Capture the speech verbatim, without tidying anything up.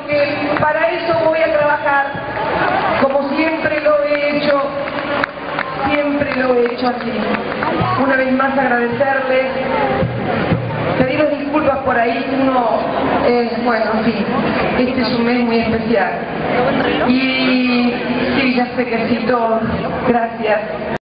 que para eso voy a trabajar, como siempre lo he hecho, siempre lo he hecho así. Una vez más agradecerles, pedirles disculpas por ahí, uno, eh, bueno, en fin, este es un mes muy especial. Y sí, ya sé que sí, todos, gracias.